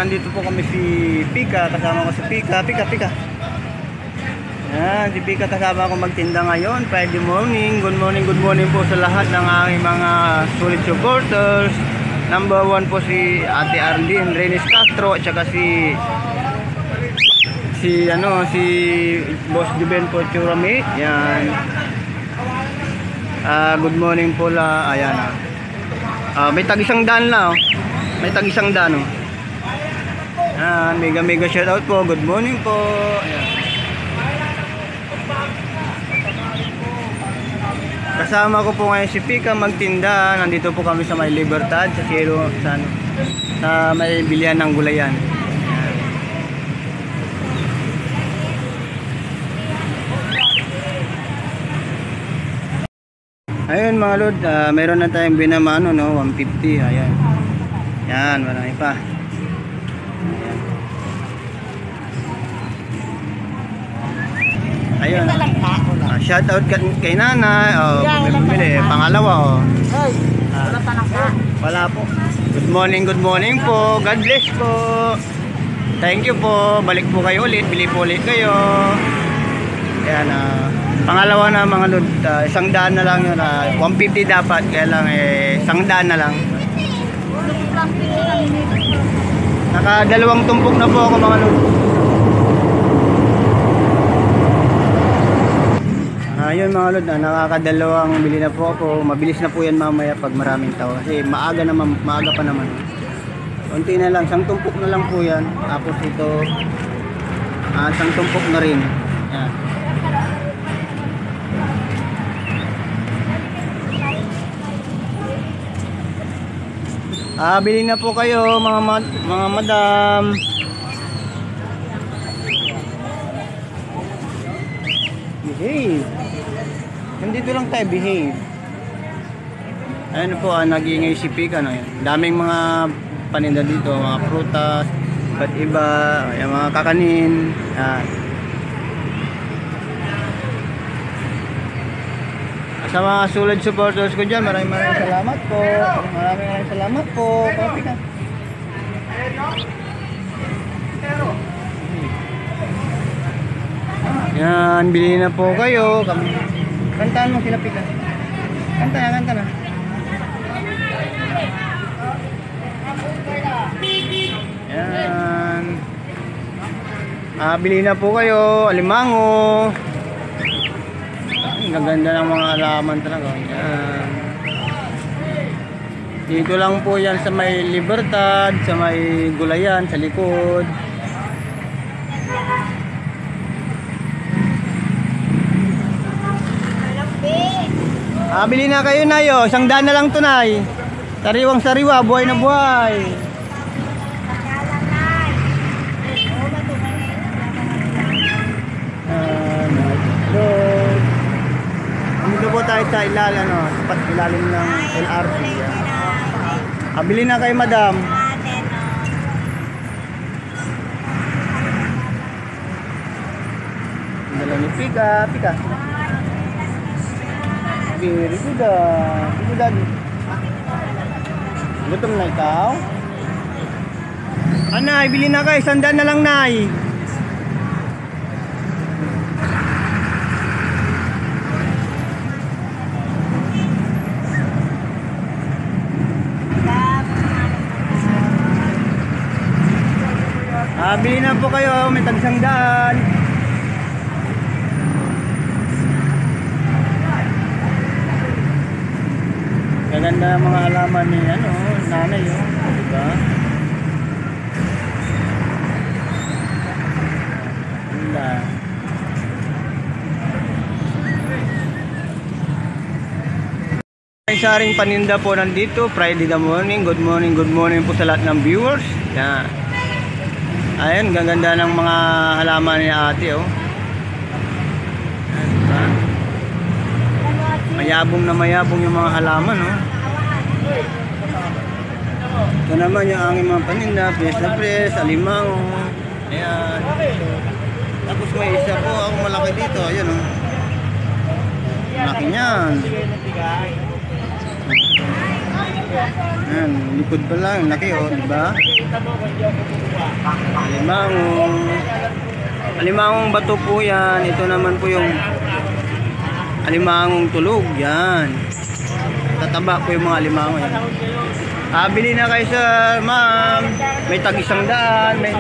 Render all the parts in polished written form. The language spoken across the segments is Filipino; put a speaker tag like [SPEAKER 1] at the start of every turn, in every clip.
[SPEAKER 1] nandito po kami si Pika, kasama ko si Pika. Yan, si Pika kasama ko magtinda ngayon, Friday morning. Good morning po sa lahat ng aking mga solid supporters. Number 1 po si Ate Arlene Reyes Castro, at saka si Boss Juben po Churami. Yan. Good morning po la. Ayan may tag-isang daan na, oh. May tag-isang daan, oh. Mega shout out po. Good morning po. Ayan. Kasama ko po ngayon si Pika magtinda. Nandito po kami sa may Libertad, sa may bilihan ng gulayan. Ayun mga lord, meron na tayong binamano, no, 150. Ayan. Yan, marami pa. Ayun. Shout out kay nanay. Bumili. Pangalawa, wala pa lang pa. Wala po. Good morning po. God bless po. Thank you po. Balik po kayo ulit. Bili po ulit kayo. Ayan, pangalawa na mga lod. 100 na lang yun. 150 dapat. Kaya lang 100 na lang. Naka-2 tumpok na po ako mga lod. Ayun mga lod, nakaka-2 bili na po ako. Mabilis na po yan mamaya pag maraming tao. Kasi maaga pa naman. Konti na lang, 1 tumpok na lang po yan. Tapos ito, 1 tumpok na rin. Yan. Bili na po kayo mga madam. Behave. Nandito lang tayo, behave. Ayun po, nag-iingay si Pika, yan. Daming mga paninda dito, mga prutas, iba't iba, yung mga kakanin. Yan. Sa mga solid supporters ko dyan, maraming salamat po. Maraming salamat po. Pika. Yan, bili na po kayo. Kantaan mo sila, Pika. Kanta na. Yan. Bili na po kayo. Alimango. Ang ganda ng mga halaman talaga. Yan. Dito lang po yan sa may Libertad, sa may gulayan, sa likod. Bili na kayo na yo. 100 na lang to, nay. Sariwang sariwa, buhay na buhay. Dito po tayo sa ilalim ng LRT. Bili na kayo, madam. Dala ni Pika. Very good, gutom na ikaw? Nay, bili na kayo. 100 na lang, nay. Bili na po kayo. May tag-100. Gaganda ang mga halaman ni nanay, diba? Wala. May saring paninda po nandito, Friday the morning. Good morning po sa lahat ng viewers. Yan. Ayun, gaganda ng mga halaman ni ate, Diba? Mayabong yung mga halaman, Ito naman yung aking mga paninda, press, alimango. Ayan. Tapos may isa po ako malaki dito, ayun, Malaki niyan. Ayan, likod pa lang, laki, diba? Alimangong. Alimangong bato po yan. Ito naman po yung alimangong tulog. Yan. Tataba po yung mga alimango yan. Bili na kayo sa ma'am. May tag 100. May...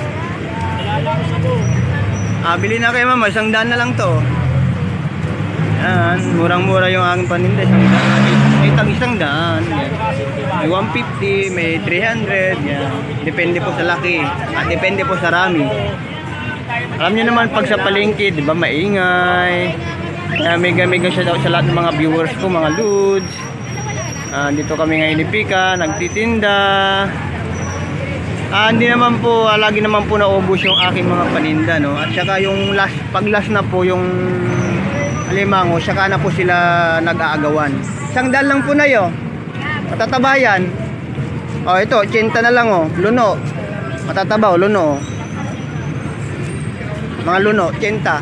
[SPEAKER 1] bili na kayo ma'am. 100 na lang to. Yan. Murang-mura yung aking paninda. 100. May tag 100. May 150. May 300. Yan. Depende po sa laki. At depende po sa rami. Alam niyo naman pag sa palengke, di ba, maingay. Kaya mega shout out sa lahat ng mga viewers ko, mga lods. Dito kami ngayon ni Pika, nagtitinda. Hindi naman po, lagi naman po naubos yung aking mga paninda, no. At saka yung pag last na po yung alimango, saka na po sila nag-aagawan. 100 lang po na yun. Matataba yan. Ito, 80 na lang, luno. Matataba, luno. Mga luno, 80.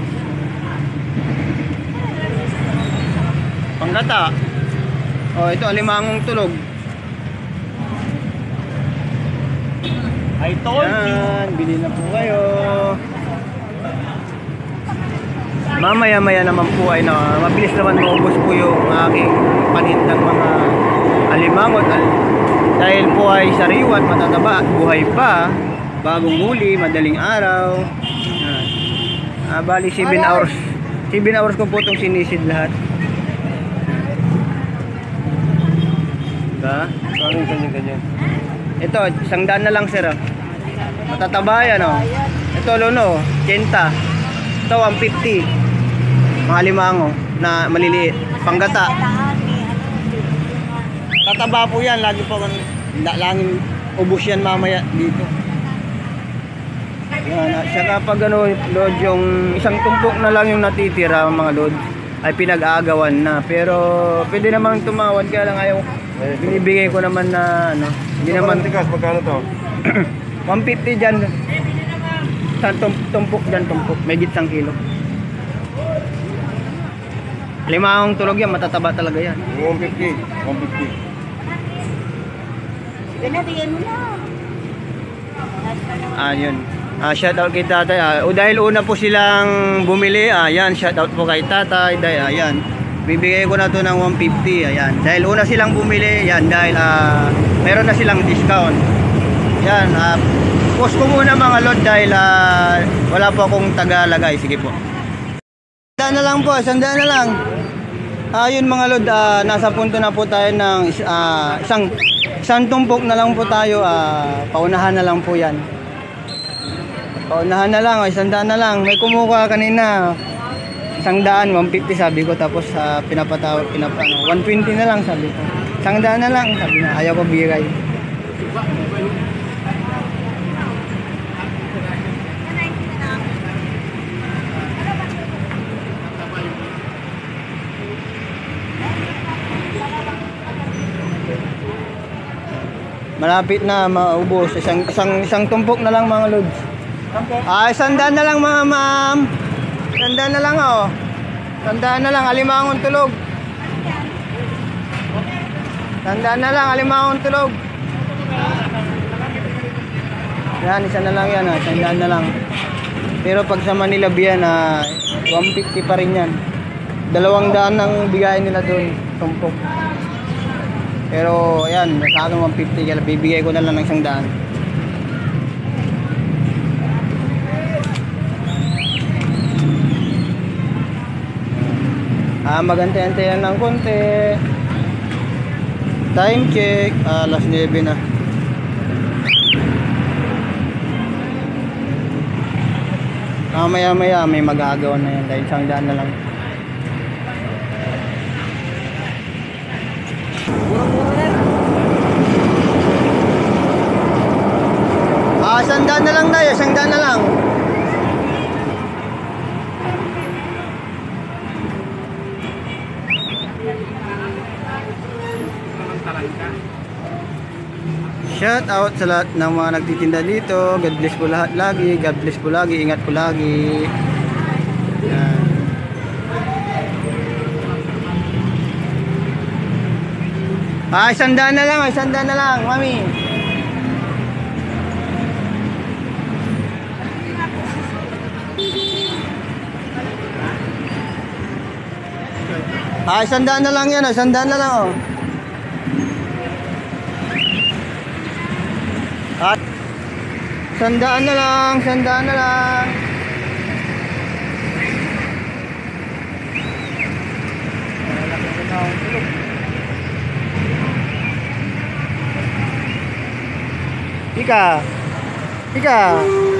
[SPEAKER 1] Panggata. Ito alimangong tulog. I told you. Bili na po kayo. Mamaya-maya naman po ay mabilis naman maubos po yung aking panindang mga alimangot. Dahil po ay sariwa at matataba at buhay pa. Bagong huli, madaling araw. Bali 7 hours. 7 hours ko po itong sinisid lahat. Diba? Ganyan. Ito, 100 na lang sir. Matataba yan Ito luno, 80. Ito 150. Mga limango na maliliit. Panggata. Tataba po yan. Lagi po langin ubos yan mamaya dito. Yan, saka pag load, yung isang tumpok na lang yung natitira mga load ay pinag-aagawan na, pero pwede namang tumawad, kaya lang ayaw binibigay ko naman na hindi naman tigas. Magkano to? 150 dyan sa tumpok dyan, may gitsang kilo. Limangong tulog yan, matataba talaga yan. 150
[SPEAKER 2] Binabigyan mo na.
[SPEAKER 1] Yun. Shout out kay tatay. Dahil una po silang bumili, ayan, shout out po kay tatay. Dahil ayan, bibigay ko na to ng 150. Ayan, dahil una silang bumili, ayan, dahil meron na silang discount. Ayan, post ko muna mga lord dahil wala po akong tagalagay. Sige po. 100 na lang po, 100 na lang. Yun mga lord, nasa punto na po tayo ng isang tumpok na lang po tayo. Paunahan na lang po yan. Paunahan na lang, 100 na lang. May kumuha kanina 100, 150 sabi ko, tapos pinapatawag, 120 na lang sabi ko. 100 na lang sabi na, ayaw ko bigay. Malapit na maubos. Isang tumpok na lang mga lods. 100 na lang mga ma'am. 100 na lang 100 na lang, alimangong tulog. 100 na lang, alimangong tulog. Yan, isa na lang yan 100 na lang. Pero pag sa Manila biyan 150 pa rin yan. 200 ang bigayan nila doon, tumpok. Pero ayan, sa akin 150, kaya bibigay ko na lang ng 100. Magantay-antayan ng konti. Time check, alas 9 na. Maya-maya may mag-aagawan na yan dahil 100 na lang. Sandaan na lang tayo, 100 na lang. Shout out sa lahat ng mga nagtitinda dito. God bless po lahat lagi. God bless po lagi. Ingat po lagi. Yan. Sandaan na lang, mami. Ah, 100 na lang yan, oh. 100 na lang, oh. At 100 na lang, 100 na lang. Ika.